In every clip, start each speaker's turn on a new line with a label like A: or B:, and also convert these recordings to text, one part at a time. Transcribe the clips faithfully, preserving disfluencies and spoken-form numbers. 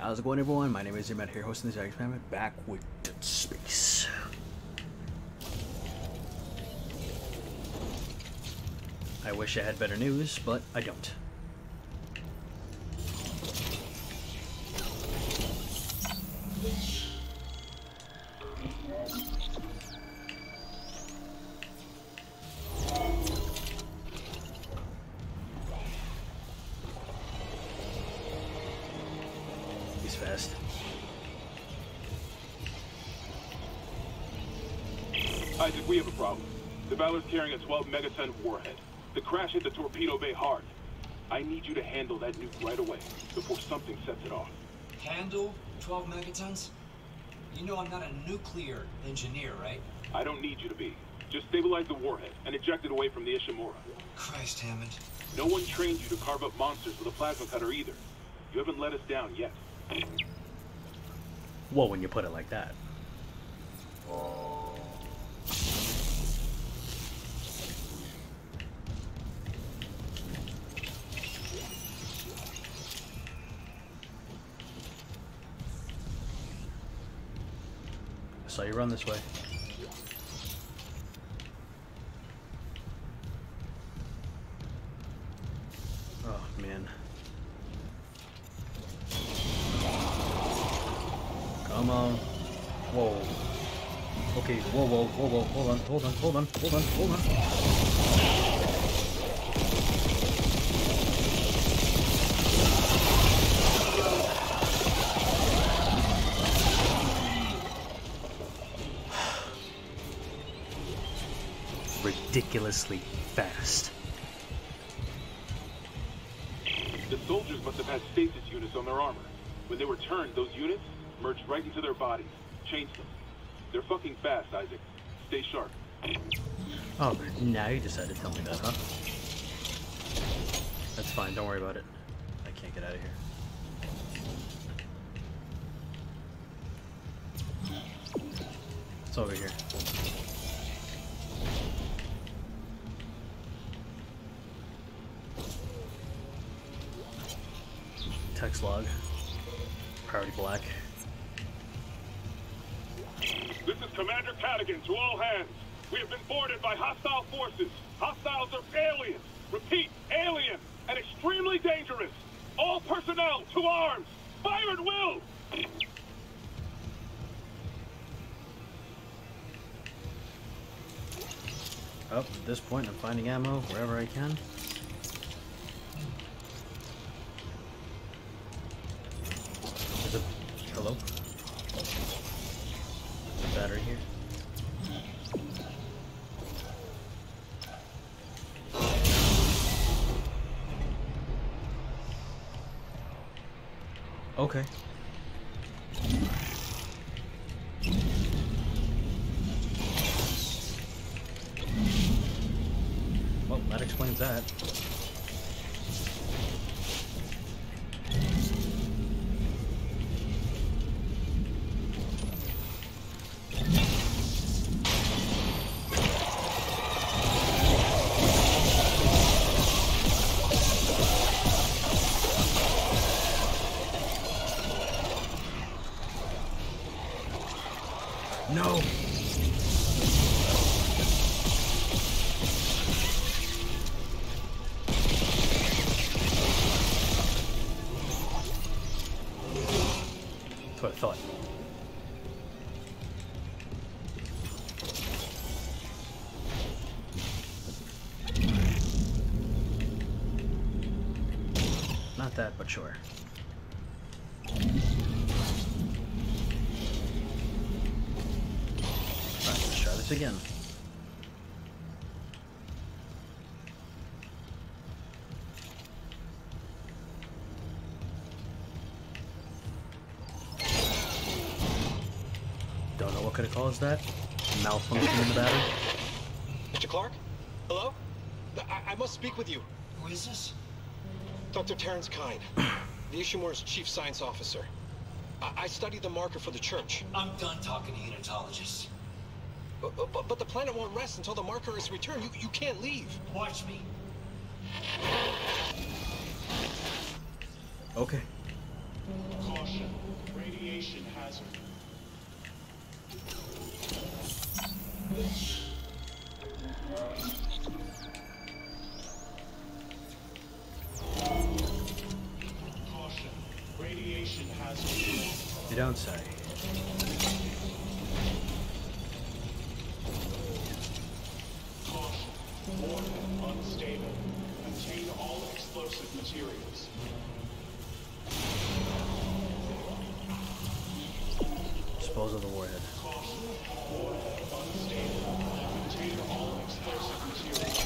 A: How's it going, everyone? My name is Matt here, hosting this experiment, back with Dead Space. I wish I had better news, but I don't. He's fast.
B: Isaac, we have a problem. The Valor's carrying a twelve megaton warhead. The crash hit the torpedo bay hard. I need you to handle that nuke right away, before something sets it off.
C: Handle twelve megatons? You know I'm not a nuclear engineer, right?
B: I don't need you to be. Just stabilize the warhead and eject it away from the Ishimura.
C: Christ, Hammond.
B: No one trained you to carve up monsters with a plasma cutter either. You haven't let us down yet.
A: Well, when you put it like that. I saw you run this way. Oh, man. Come on. Whoa. Okay, whoa, whoa, whoa, whoa, hold on, hold on, hold on, hold on, hold on. Ridiculously fast.
B: The soldiers must have had stasis units on their armor. When they were turned, those units merged right into their bodies, changed them. They're fucking fast, Isaac. Stay sharp.
A: Oh, now you decided to tell me that, huh? That's fine, don't worry about it. I can't get out of here. It's over here. Text log. Priority black.
B: This is Commander Cadigan to all hands. We have been boarded by hostile forces. Hostiles are aliens. Repeat, alien and extremely dangerous. All personnel to arms. Fire at will.
A: Oh, at this point, I'm finding ammo wherever I can. There's a... hello? There's a battery here. Okay. Well, that explains that. No! That's what I thought. Not that, but sure. Let's try this again. Don't know what could have caused that. Malfunction in the battery.
D: Mister Clark? Hello? I, I must speak with you.
C: Who is this?
D: Doctor Terrence Kine, the Ishimura's chief science officer. I, I studied the marker for the church.
C: I'm done talking to unitologists.
D: But, but, but the planet won't rest until the marker is returned. You, you can't leave.
C: Watch me.
A: Okay.
C: Caution.
E: radiation hazard. Caution. Radiation hazard.
A: You don't say.
E: Caution. Warhead unstable. Contain all explosive materials.
A: Dispose of the warhead.
E: Caution. Warhead unstable. Contain all explosive materials.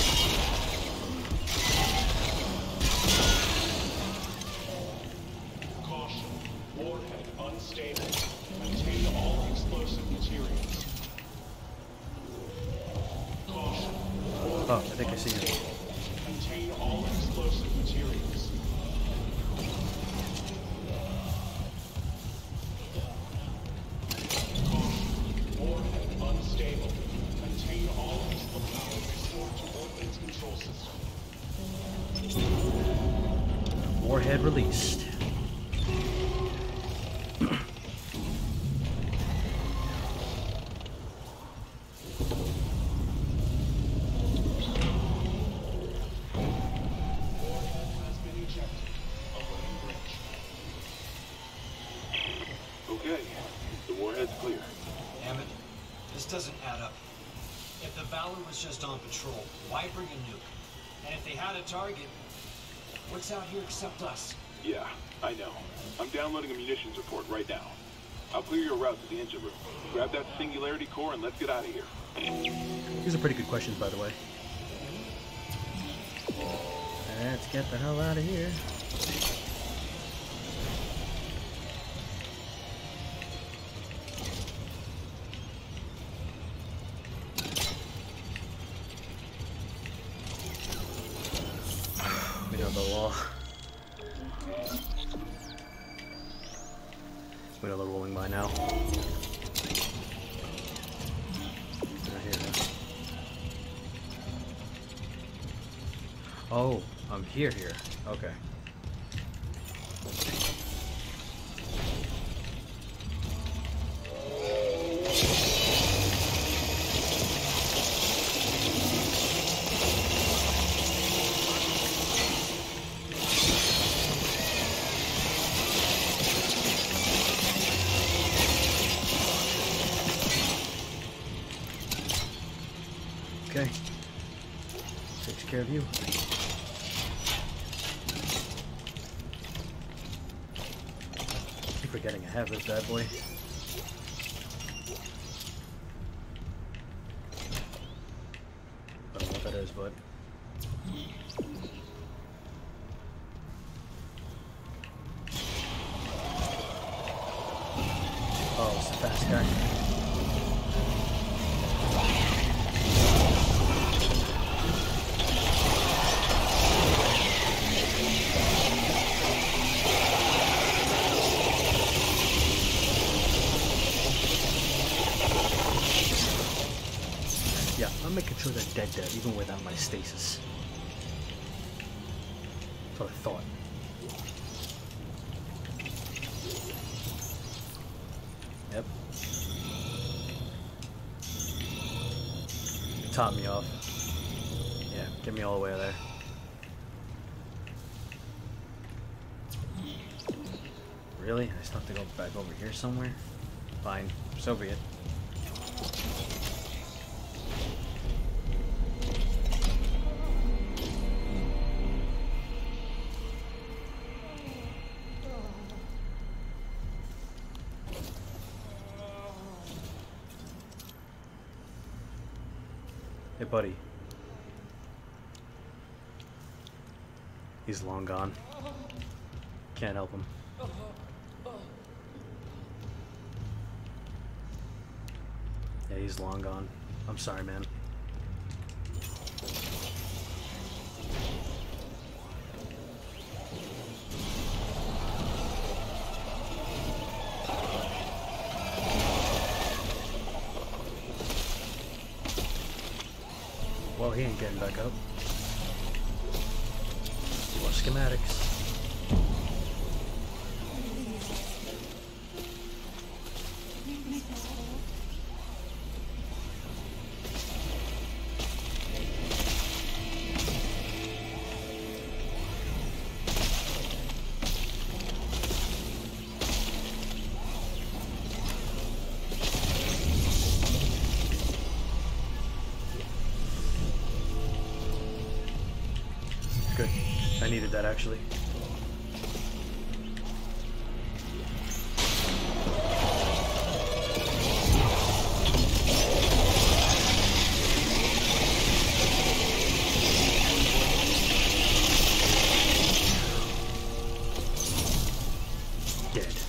E: Caution. Warhead unstable. Contain all explosive materials. Caution.
A: Oh, I think I see him.
E: Contain all explosive materials. Caution. Warhead unstable. Contain all explosive power restored to ordnance control system.
A: Warhead released.
E: Has been ejected. Awaiting bridge.
B: Okay, the warhead's clear.
C: Hammond, this doesn't add up. If the Valor was just on patrol, why bring a nuke? And if they had a target, what's out here except us?
B: Yeah, I know. I'm downloading a munitions report right now. I'll clear your route to the engine room. Grab that singularity core and let's get out of here.
A: These are pretty good questions, by the way. Let's get the hell out of here. We know the law. We know the ruling by now. Not here, huh? Oh, I'm here, here. Okay. Okay. Takes care of you. Keep forgetting I have this bad boy. I don't know what that is, but oh, it's the fast guy. Yeah, I'm making sure they're dead dead, even without my stasis. That's what I thought. Yep. Top me off. Yeah, get me all the way there. Really? I still have to go back over here somewhere? Fine, so be it. Hey, buddy. He's long gone. Can't help him. Yeah, he's long gone. I'm sorry, man. Well, he ain't getting back up. More schematics. needed that actually. Dead.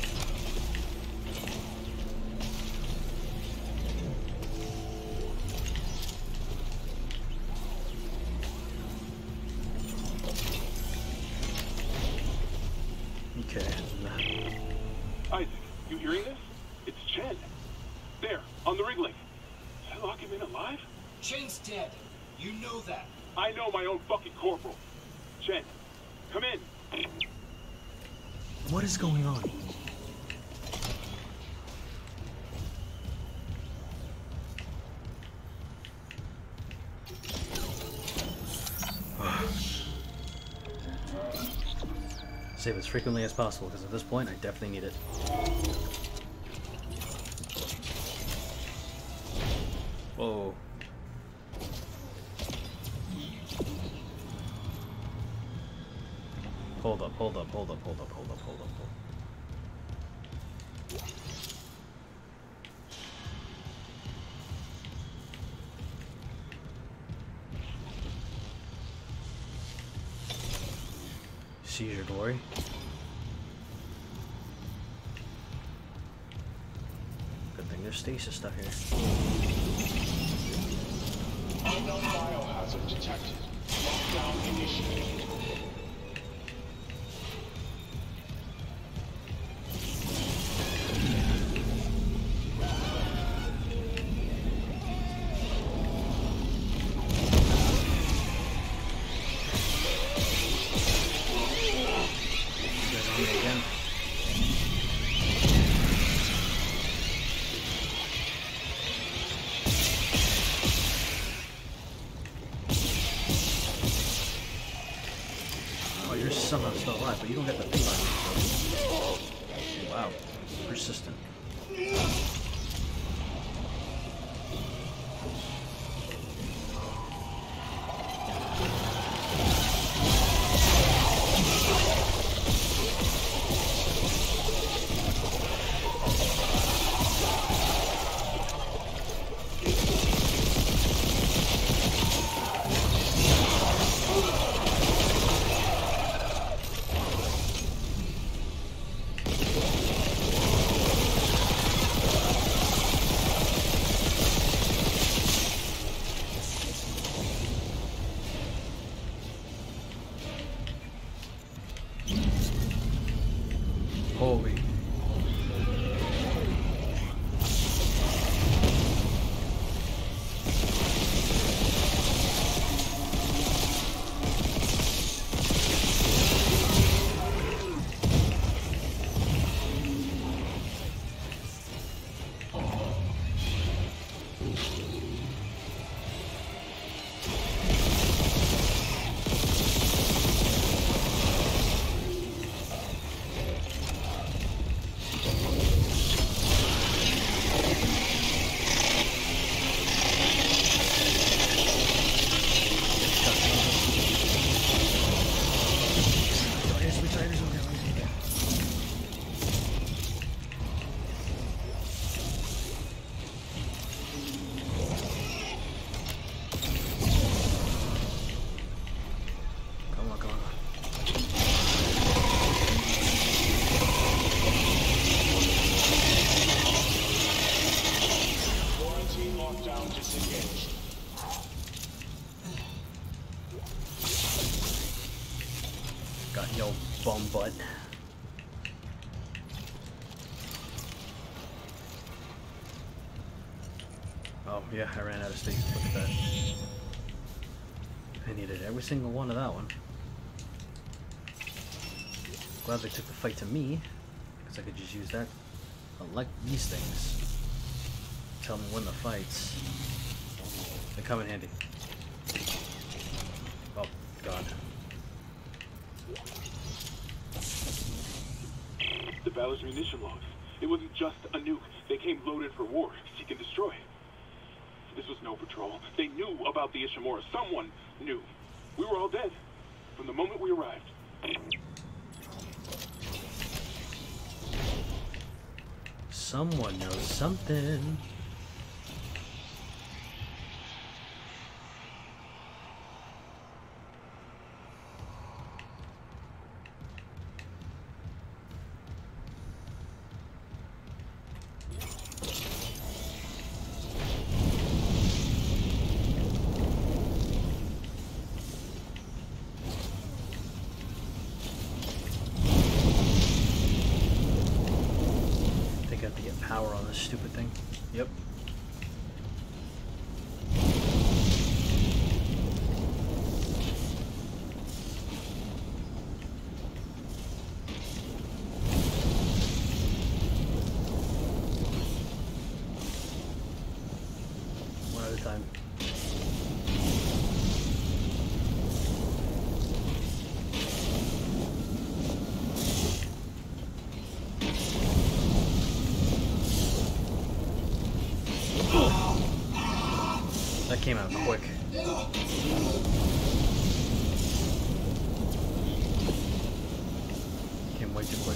A: Okay.
B: Isaac, you hearing this? It's Chen. There, on the rig link. Did I lock him in alive?
C: Chen's dead. You know that.
B: I know my own fucking corporal. Chen, come in.
A: What is going on? Save as frequently as possible, because at this point I definitely need it. Whoa. Hold up, hold up, hold up, hold up, hold up, hold up, hold up. Seizure glory. Good thing there's stasis stuff here.
E: Unknown biohazard detected. Lockdown initiated.
A: Again. Oh, you're somehow still alive, but you don't get the thing on you. Wow, persistent. Holy. Got yo bum butt. Oh yeah, I ran out of stasis. Look at that. I needed every single one of that one. Glad they took the fight to me, because I could just use that. I like these things. Tell me when the fights. They come in handy. Oh god.
B: The Valor's munition logs. It wasn't just a nuke. They came loaded for war, seek and destroy. This was no patrol. They knew about the Ishimura. Someone knew. We were all dead. from the moment we arrived.
A: Someone knows something. Power on this stupid thing. Yep. One at a time. That came out quick. Came way too quick.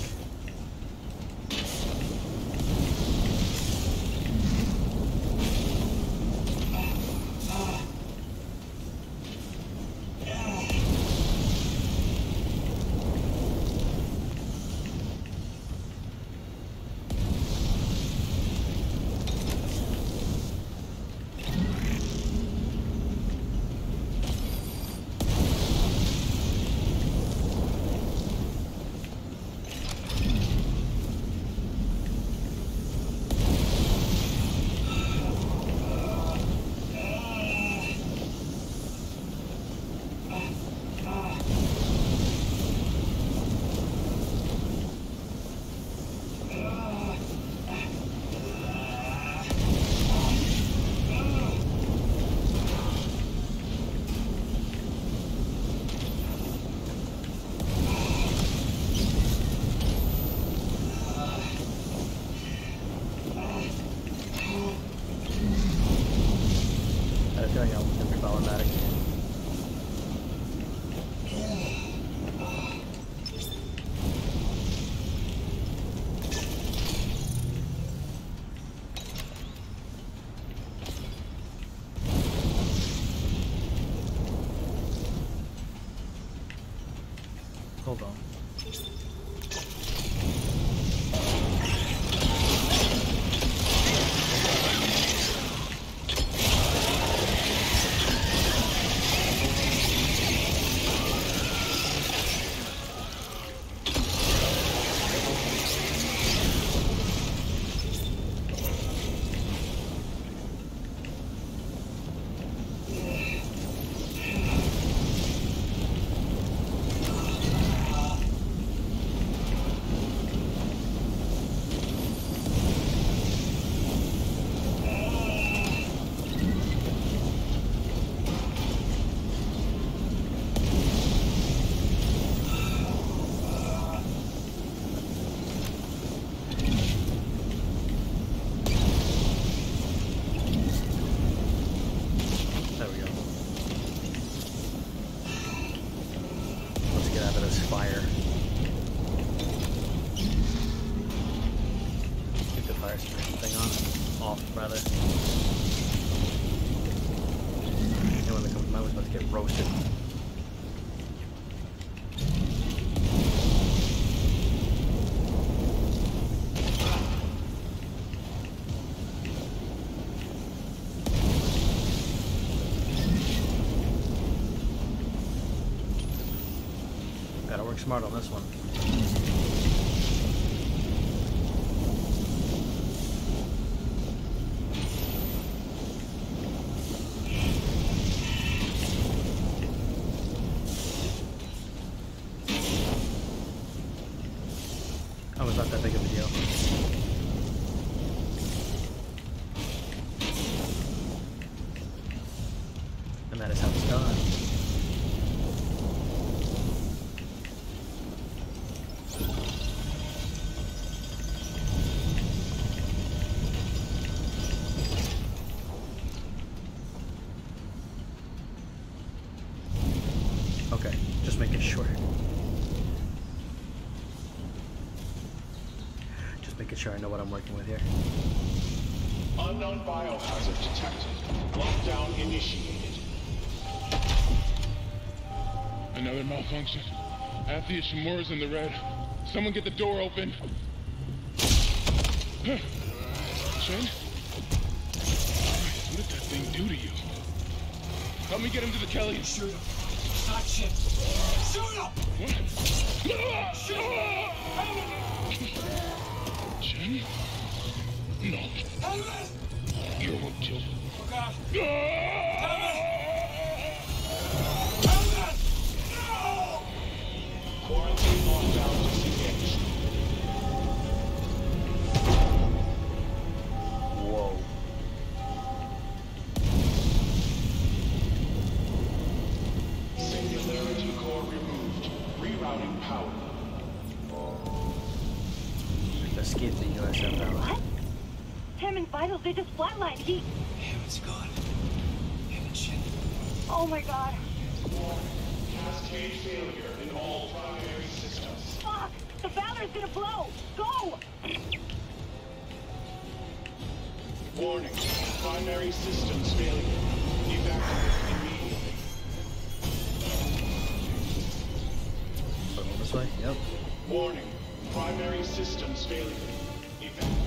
A: Hold on. Fire. Keep the fire suppression thing on. Off, rather. Anyone that comes my way is about to get roasted. Gotta work smart on this one. Oh, it's not that big of a deal. And that is how it's done. making sure. Just making sure I know what I'm working with here.
E: Unknown biohazard detected. Lockdown initiated.
F: Another malfunction. Half the Ishimura's in the red. Someone get the door open. Huh. Shen? What did that thing do to you? Help me get him to the Kelly.
C: Shoot him. It's not shit. Shoot him!
F: What?
C: Shoot him!
F: Shen? No.
C: Helmet!
F: You're what killed him.
C: Oh God.
F: Ah!
C: Helmet! No!
E: Quarantine lockdown disengaged.
A: Whoa.
E: Singularity core removed. Rerouting power.
A: Escape the U S F L.
G: What? Hammond vitals, they just flatlined. He...
C: Hammond's gone. Hammond shit.
G: Oh my God.
E: Cascade failure in all primary systems.
G: Fuck! The Valor's gonna blow! Go!
E: Warning. Primary systems failure. Evacuate immediately.
A: Put them this way? Yep.
E: Warning. Primary systems failure. Evacuate.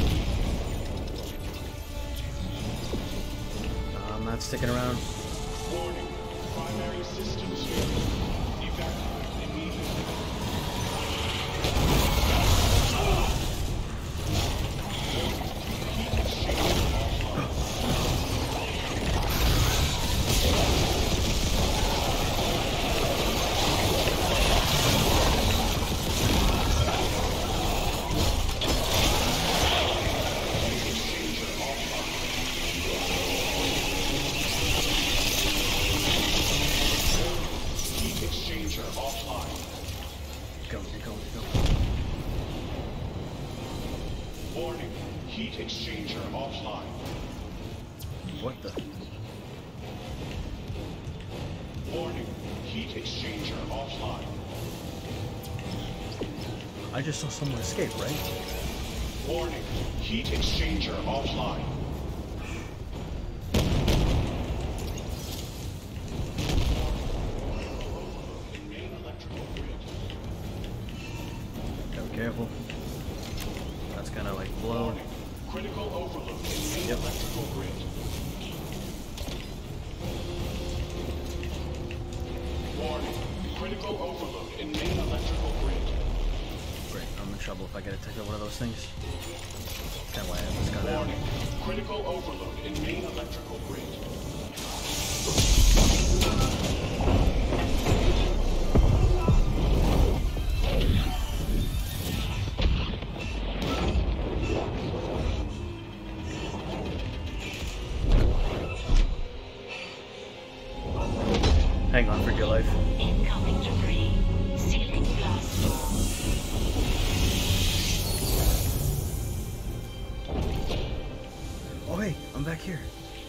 A: I'm not sticking around.
E: Warning. Primary systems failure. Evacuate immediately. Heat exchanger offline. Heat exchanger offline.
A: Go, go, go.
E: Warning. Heat exchanger offline.
A: What the?
E: Warning. Heat exchanger offline.
A: I just saw someone escape, right?
E: Warning. Heat exchanger offline. Main electrical grid.
A: Go careful. That's kind of like blown.
E: Warning. Critical overload in main
A: Yep.
E: electrical grid. Warning. Critical overload in main electrical grid.
A: Great, I'm in trouble if I get attacked by one of those things. Kind of why I have this gun out.
E: Warning. Critical overload in main electrical grid.
A: Hang on for dear life.
G: Incoming debris. Sealing blast door.
A: Oh hey, I'm back here.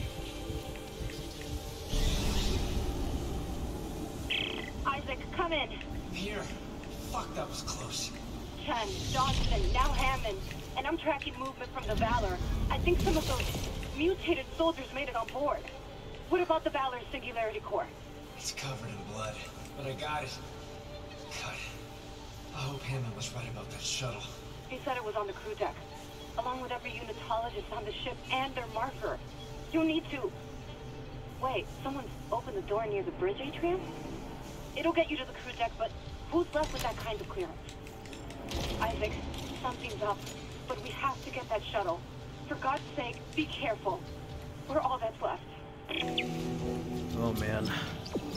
G: Isaac, come in.
C: Here. Fuck, that was close.
G: Chen, Johnson, now Hammond. And I'm tracking movement from the Valor. I think some of those mutated soldiers made it on board. What about the Valor's Singularity Core?
C: It's covered in blood, but I got it. God, I hope Hammond was right about that shuttle.
G: He said it was on the crew deck, along with every unitologist on the ship and their marker. You need to... Wait, someone's opened the door near the bridge atrium? It'll get you to the crew deck, but who's left with that kind of clearance? Isaac, something's up, but we have to get that shuttle. For God's sake, be careful. We're all that's left.
A: Oh man.